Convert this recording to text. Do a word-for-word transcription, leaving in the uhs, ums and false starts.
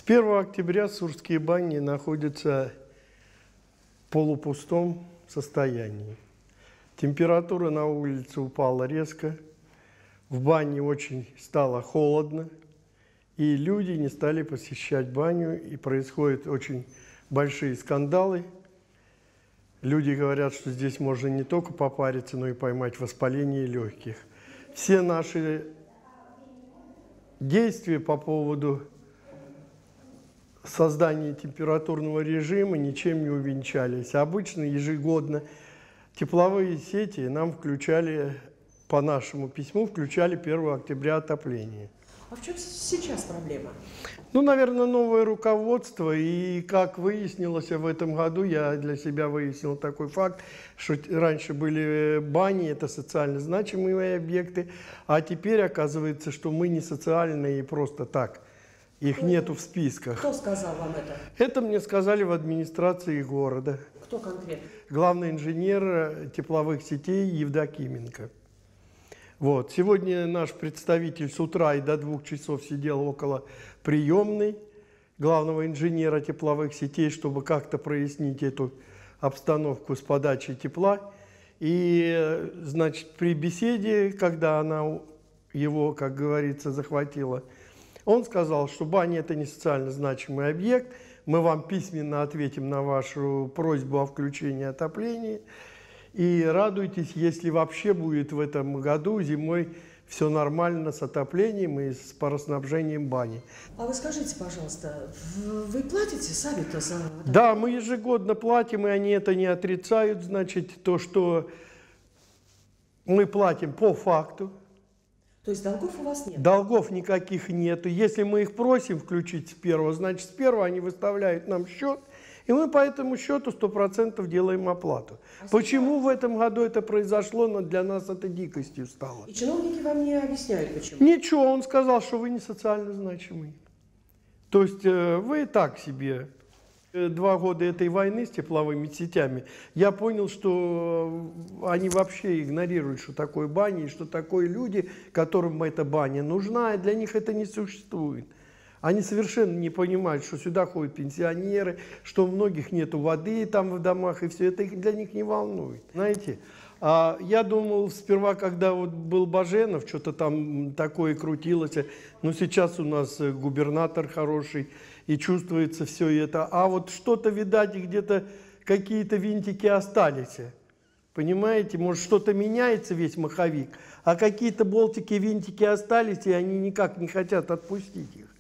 первого октября Сурские бани находятся в полупустом состоянии. Температура на улице упала резко, в бане очень стало холодно, и люди не стали посещать баню, и происходят очень большие скандалы. Люди говорят, что здесь можно не только попариться, но и поймать воспаление легких. Все наши действия по поводу создания температурного режима ничем не увенчались. Обычно ежегодно тепловые сети нам включали, по нашему письму, включали первого октября отопление. А в чем сейчас проблема? Ну, наверное, новое руководство. И, как выяснилось в этом году, я для себя выяснил такой факт, что раньше были бани, это социально значимые объекты, а теперь оказывается, что мы не социальные и просто так. Их кто, нету в списках. Кто сказал вам это? Это мне сказали в администрации города. Кто конкретно? Главный инженер тепловых сетей Евдокименко. Вот. Сегодня наш представитель с утра и до двух часов сидел около приемной главного инженера тепловых сетей, чтобы как-то прояснить эту обстановку с подачей тепла. И, значит, при беседе, когда она его, как говорится, захватила, он сказал, что баня – это не социально значимый объект, мы вам письменно ответим на вашу просьбу о включении отопления. И радуйтесь, если вообще будет в этом году зимой все нормально с отоплением и с пароснабжением бани. А вы скажите, пожалуйста, вы платите сами-то за отопление? Да, мы ежегодно платим, и они это не отрицают. Значит, то, что мы платим по факту. То есть долгов у вас нет? Долгов никаких нет. Если мы их просим включить с первого, значит, с первого они выставляют нам счет, и мы по этому счету сто процентов делаем оплату. А почему в этом году это произошло, но для нас это дикостью стало. И чиновники вам не объясняют, почему? Ничего, он сказал, что вы не социально значимый. То есть вы так себе. Два года этой войны с тепловыми сетями, я понял, что они вообще игнорируют, что такое баня, и что такое люди, которым эта баня нужна, и для них это не существует. Они совершенно не понимают, что сюда ходят пенсионеры, что у многих нету воды там в домах, и все это их, для них не волнует. Знаете, а я думал сперва, когда вот был Баженов, что-то там такое крутилось, но сейчас у нас губернатор хороший, и чувствуется все это. А вот что-то, видать, где-то какие-то винтики остались. Понимаете, может, что-то меняется весь маховик, а какие-то болтики, винтики остались, и они никак не хотят отпустить их.